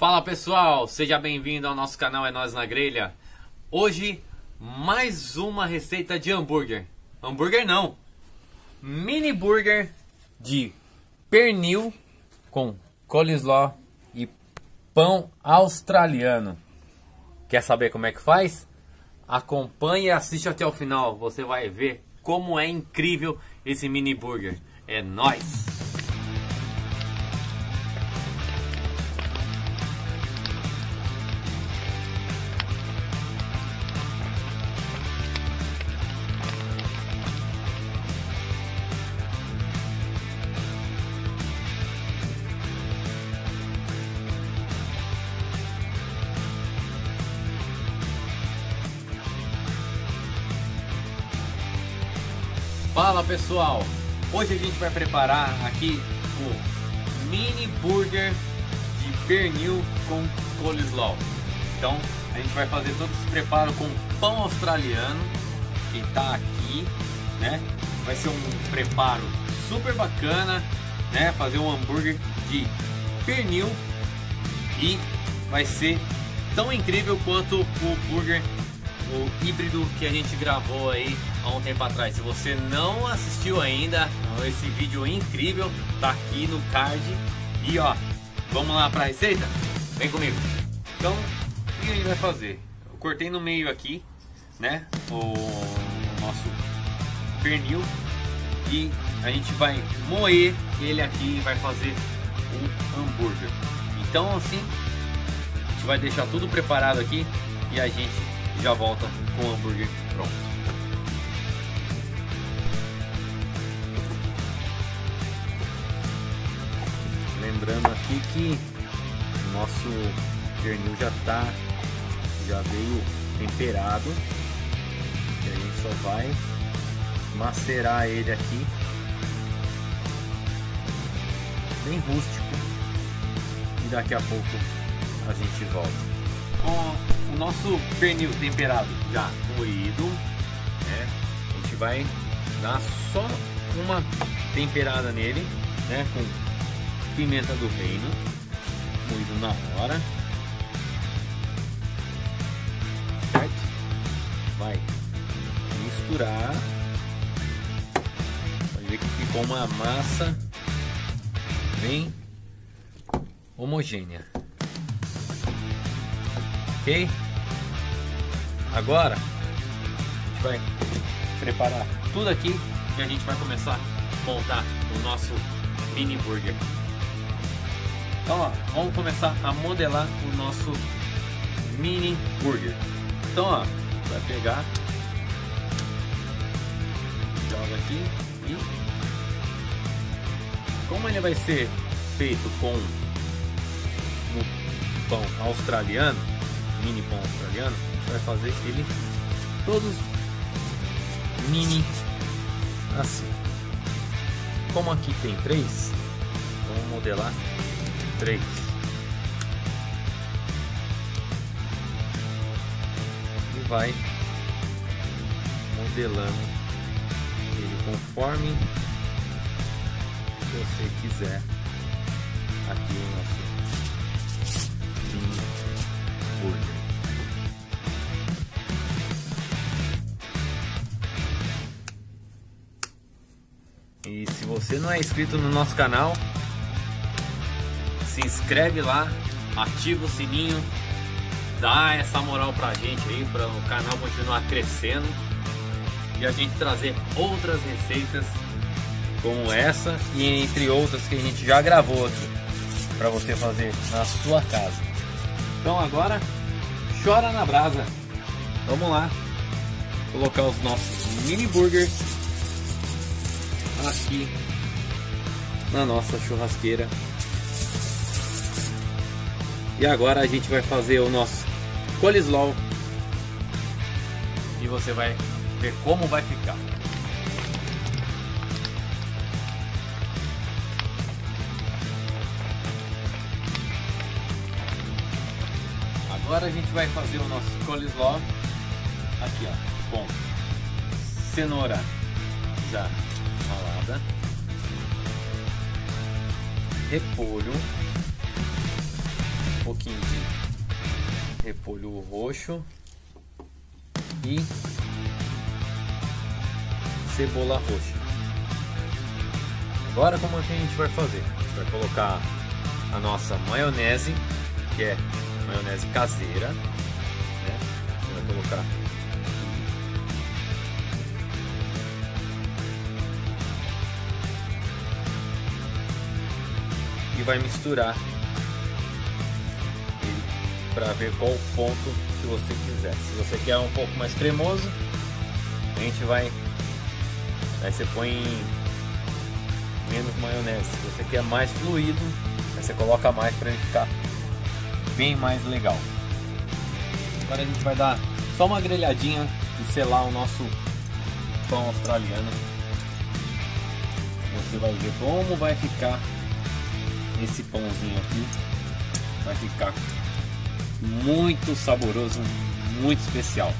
Fala pessoal, seja bem-vindo ao nosso canal É Nós na Grelha. Hoje, mais uma receita de hambúrguer. Hambúrguer não, mini burger de pernil com coleslaw e pão australiano. Quer saber como é que faz? Acompanhe e assiste até o final, você vai ver como é incrível esse mini burger. É nóis! Fala pessoal, hoje a gente vai preparar aqui o mini burger de pernil com coleslaw. Então a gente vai fazer todo esse preparo com pão australiano que está aqui, né? Vai ser um preparo super bacana, né? Fazer um hambúrguer de pernil e vai ser tão incrível quanto o burger, o híbrido que a gente gravou aí há um tempo atrás. Se você não assistiu ainda, esse vídeo incrível tá aqui no card. E ó, vamos lá para a receita? Vem comigo. Então, o que a gente vai fazer? Eu cortei no meio aqui, né, o nosso pernil, e a gente vai moer ele aqui e vai fazer o hambúrguer. Então assim, a gente vai deixar tudo preparado aqui e a gente já volta com o hambúrguer pronto. Lembrando aqui que o nosso pernil já veio temperado, e a gente só vai macerar ele aqui bem rústico e daqui a pouco a gente volta. Com o nosso pernil temperado já moído, né, a gente vai dar só uma temperada nele, né, com pimenta do reino, moído na hora, certo? Vai misturar, vai ver que ficou uma massa bem homogênea. Ok? Agora a gente vai preparar tudo aqui e a gente vai começar a montar o nosso mini burger. Então ó, vamos começar a modelar o nosso mini burger. Então ó, vai pegar, joga aqui, e como ele vai ser feito com o pão australiano, mini pão australiano, a gente vai fazer ele todos mini assim. Como aqui tem 3, vamos modelar 3. E vai modelando ele conforme você quiser. Aqui o nosso mini burger. E se você não é inscrito no nosso canal, se inscreve lá, ativa o sininho, dá essa moral pra gente aí, para o canal continuar crescendo e a gente trazer outras receitas como essa e entre outras que a gente já gravou aqui para você fazer na sua casa. Então agora, chora na brasa. Vamos lá colocar os nossos mini burgers aqui na nossa churrasqueira. E agora a gente vai fazer o nosso coleslaw e você vai ver como vai ficar. Agora a gente vai fazer o nosso coleslaw aqui, ó, com cenoura já ralada, repolho, pouquinho de repolho roxo e cebola roxa. Agora como é que a gente vai fazer? A gente vai colocar a nossa maionese, que é maionese caseira, né? Você vai colocar e vai misturar ele para ver qual ponto que você quiser. Se você quer um pouco mais cremoso, a gente vai, aí você põe menos maionese. Se você quer mais fluido, aí você coloca mais para ele ficar bem mais legal. Agora a gente vai dar só uma grelhadinha e selar o nosso pão australiano. Você vai ver como vai ficar esse pãozinho aqui. Vai ficar muito saboroso, muito especial.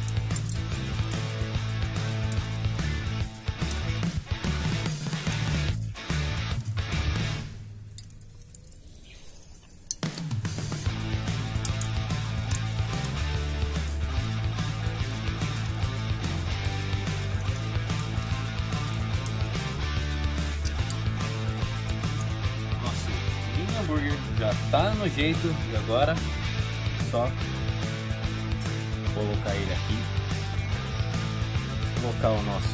Hambúrguer já tá no jeito e agora só colocar ele aqui, colocar o nosso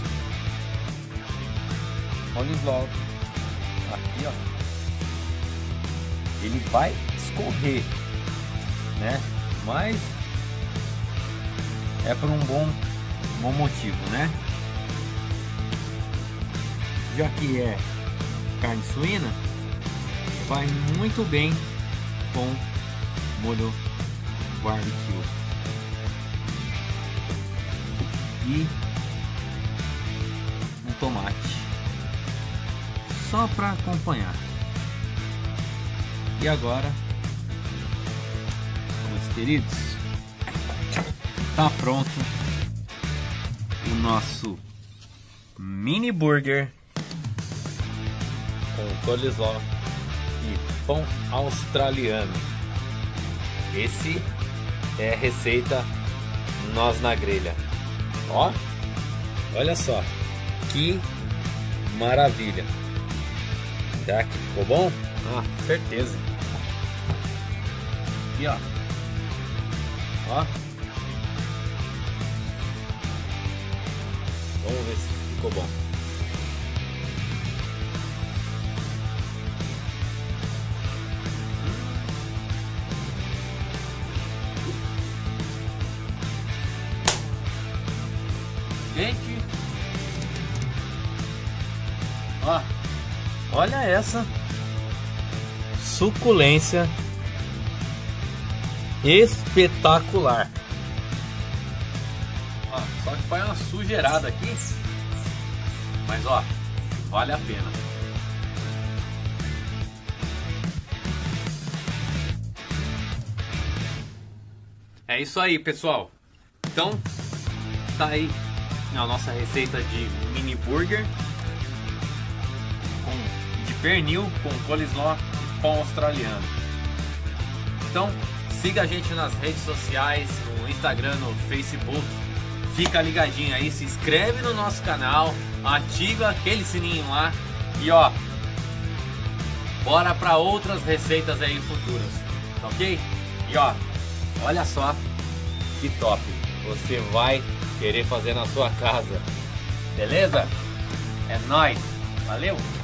coleslaw aqui, ó. Ele vai escorrer, né? Mas é por um bom motivo, né? Já que é carne suína, vai muito bem com molho barbecue e um tomate só para acompanhar. E agora, meus queridos, tá pronto o nosso mini burger com coleslaw e pão australiano. Esse é a receita Nós na Grelha. Ó, olha só que maravilha. Será que ficou bom? Ah, certeza. Aqui, ó. Ó. Vamos ver se ficou bom. Gente, ó, olha essa suculência espetacular. Ó, só que faz uma sujeirada aqui, mas ó, vale a pena. É isso aí, pessoal. Então, tá aí a nossa receita de mini burger de pernil com coleslaw e pão australiano. Então siga a gente nas redes sociais, no Instagram, no Facebook. Fica ligadinho aí, se inscreve no nosso canal, ativa aquele sininho lá e ó, bora para outras receitas aí futuras, tá ok? E ó, olha só que top, você vai querer fazer na sua casa, beleza? É nóis, valeu!